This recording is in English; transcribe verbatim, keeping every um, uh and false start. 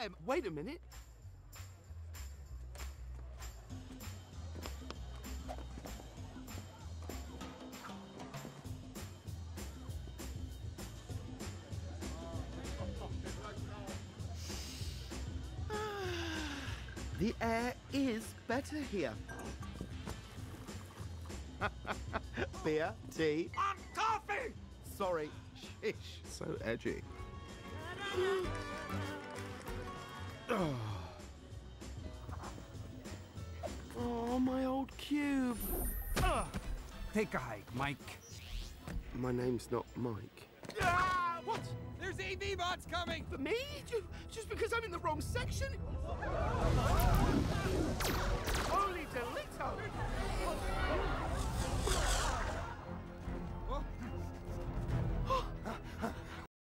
time. Wait a minute. The air is better here. Beer, tea. Um, coffee! Sorry, shish. So edgy. Oh, my old cube. Take a hike, Mike. My name's not Mike. Ah, what? There's A V bots coming! For me? Ju- Just because I'm in the wrong section? Holy Delito!